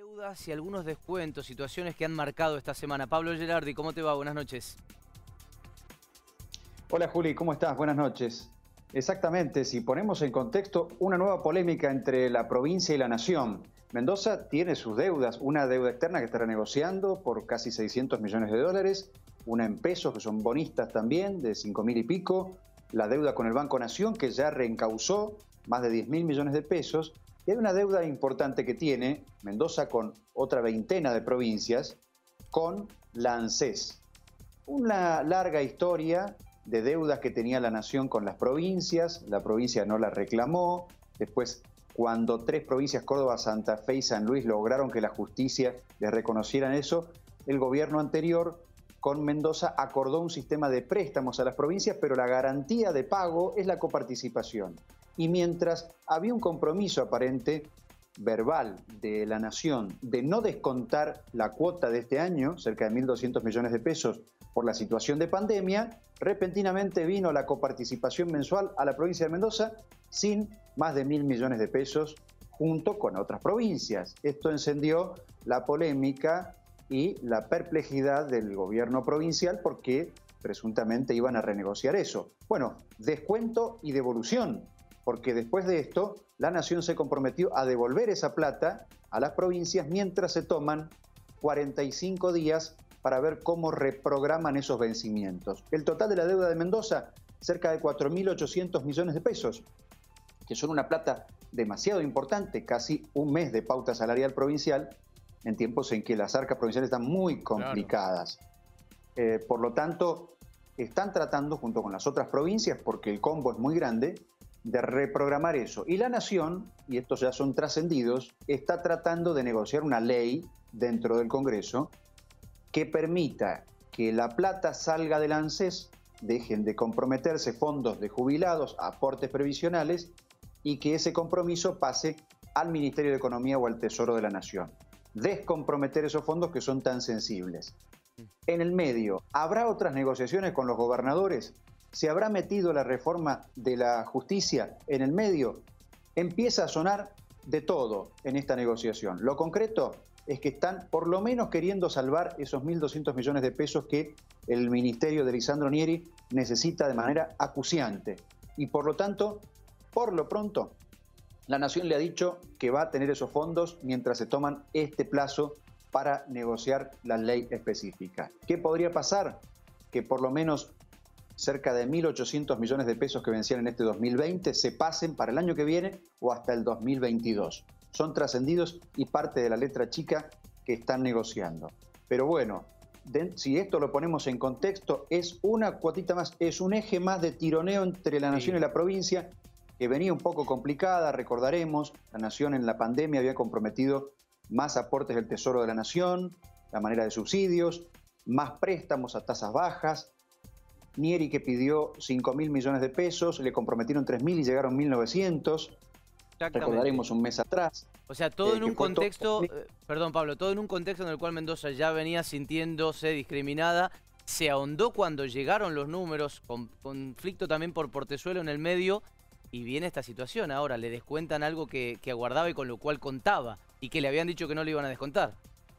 Deudas y algunos descuentos, situaciones que han marcado esta semana. Pablo Gerardi, ¿cómo te va? Buenas noches. Hola Juli, ¿cómo estás? Buenas noches. Exactamente, si ponemos en contexto una nueva polémica entre la provincia y la nación. Mendoza tiene sus deudas, una deuda externa que está renegociando por casi 600 millones de dólares, una en pesos que son bonistas también, de 5.000 y pico, la deuda con el Banco Nación que ya reencausó más de 10.000 millones de pesos, y hay una deuda importante que tiene Mendoza con otra veintena de provincias, con la ANSES. Una larga historia de deudas que tenía la nación con las provincias, la provincia no la reclamó, después cuando tres provincias, Córdoba, Santa Fe y San Luis, lograron que la justicia les reconociera eso, el gobierno anterior con Mendoza acordó un sistema de préstamos a las provincias, pero la garantía de pago es la coparticipación. Y mientras había un compromiso aparente, verbal, de la nación de no descontar la cuota de este año, cerca de 1.200 millones de pesos, por la situación de pandemia, repentinamente vino la coparticipación mensual a la provincia de Mendoza sin más de 1.000 millones de pesos junto con otras provincias. Esto encendió la polémica y la perplejidad del gobierno provincial porque presuntamente iban a renegociar eso. Bueno, descuento y devolución, porque después de esto la nación se comprometió a devolver esa plata a las provincias mientras se toman 45 días para ver cómo reprograman esos vencimientos. El total de la deuda de Mendoza, cerca de 4.800 millones de pesos, que son una plata demasiado importante, casi un mes de pauta salarial provincial, en tiempos en que las arcas provinciales están muy complicadas. Claro. Por lo tanto, están tratando, junto con las otras provincias, porque el combo es muy grande, de reprogramar eso. Y la nación, y estos ya son trascendidos, está tratando de negociar una ley dentro del Congreso que permita que la plata salga del ANSES, dejen de comprometerse fondos de jubilados, aportes previsionales, y que ese compromiso pase al Ministerio de Economía o al Tesoro de la Nación. Descomprometer esos fondos que son tan sensibles. En el medio, ¿habrá otras negociaciones con los gobernadores? ¿Se habrá metido la reforma de la justicia en el medio? Empieza a sonar de todo en esta negociación. Lo concreto es que están por lo menos queriendo salvar esos 1.200 millones de pesos que el ministerio de Lisandro Nieri necesita de manera acuciante. Y por lo tanto, por lo pronto, la nación le ha dicho que va a tener esos fondos mientras se toman este plazo para negociar la ley específica. ¿Qué podría pasar? Que por lo menos cerca de 1.800 millones de pesos que vencían en este 2020 se pasen para el año que viene o hasta el 2022. Son trascendidos y parte de la letra chica que están negociando. Pero bueno, si esto lo ponemos en contexto, es una cuotita más, es un eje más de tironeo entre la nación y la provincia, que venía un poco complicada, recordaremos, la nación en la pandemia había comprometido más aportes del Tesoro de la Nación, la manera de subsidios, más préstamos a tasas bajas. Nieri, que pidió 5.000 millones de pesos, le comprometieron 3.000 y llegaron 1.900. Recordaremos un mes atrás. O sea, todo en un contexto, perdón Pablo, todo en un contexto en el cual Mendoza ya venía sintiéndose discriminada. Se ahondó cuando llegaron los números, con conflicto también por Portezuelo en el medio, y viene esta situación ahora. Le descuentan algo que aguardaba y con lo cual contaba, y que le habían dicho que no le iban a descontar.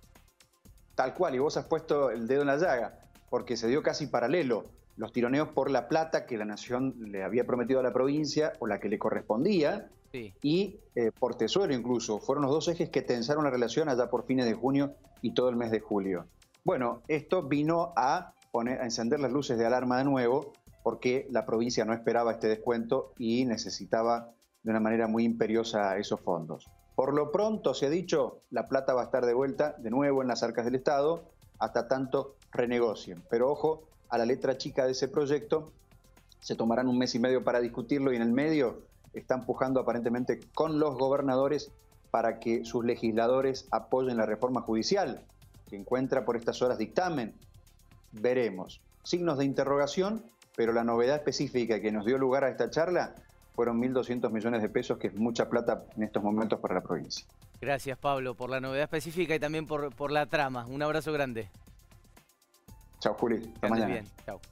Tal cual, y vos has puesto el dedo en la llaga, porque se dio casi paralelo los tironeos por la plata que la nación le había prometido a la provincia o la que le correspondía, sí, y Portezuelo incluso. Fueron los dos ejes que tensaron la relación allá por fines de junio y todo el mes de julio. Bueno, esto vino a encender las luces de alarma de nuevo, porque la provincia no esperaba este descuento y necesitaba de una manera muy imperiosa esos fondos. Por lo pronto, se ha dicho, la plata va a estar de vuelta de nuevo en las arcas del Estado hasta tanto renegocien. Pero ojo, a la letra chica de ese proyecto se tomarán un mes y medio para discutirlo, y en el medio está empujando aparentemente con los gobernadores para que sus legisladores apoyen la reforma judicial, que encuentra por estas horas dictamen. Veremos. Signos de interrogación, pero la novedad específica que nos dio lugar a esta charla fueron 1.200 millones de pesos, que es mucha plata en estos momentos para la provincia. Gracias, Pablo, por la novedad específica y también por la trama. Un abrazo grande. Chao, Juli. Hasta mañana. Bien. Chao.